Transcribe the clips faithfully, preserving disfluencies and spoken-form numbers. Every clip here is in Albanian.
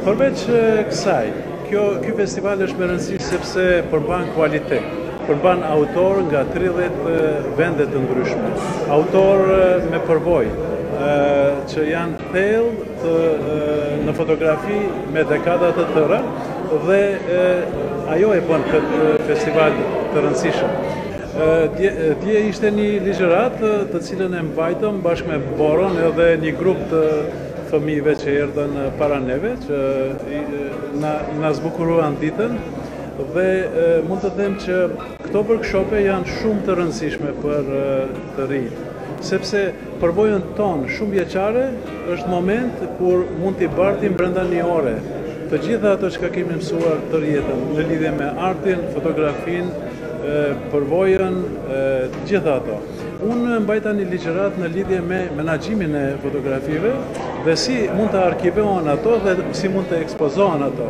Përveç kësaj, kjo, ky festival është me rëndësi sepse përmban kualitet. Përmban autor nga tridhjetë vende të ndryshme. Autor me përvojë, që janë thellë të, në fotografi me dekada të tëra dhe ajo e bën këtë festival të rëndësishëm. Dje, dje ishte një ligjërat të cilën e mbajtëm bashkë me Boron edhe një grup të fëmijëve që erdhën para neve, që na, na zbukuruan ditën dhe e, mund të them që këto workshope janë shumë të rëndësishme për e, të rinjt, sepse përvojën tonë shumë vjeçare është moment kur mund t'i bartim brenda një ore të gjitha ato që kemi mësuar tërë jetën në lidhje me artin, fotografin, përvojën, të gjitha ato. Unë mbajta një ligjërat në lidhje me menaxhimin e fotografive dhe si mund të arkivohen ato dhe si mund të ekspozohen ato.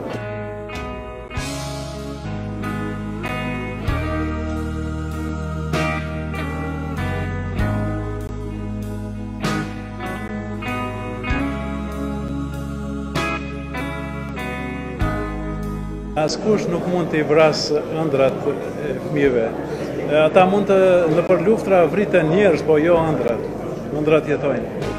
Askush nuk mund t'i vrasë ëndrat e fëmijëve. Ata mund të në për luftra vriten njerëz, po jo ëndrat. Ëndrat jetojnë.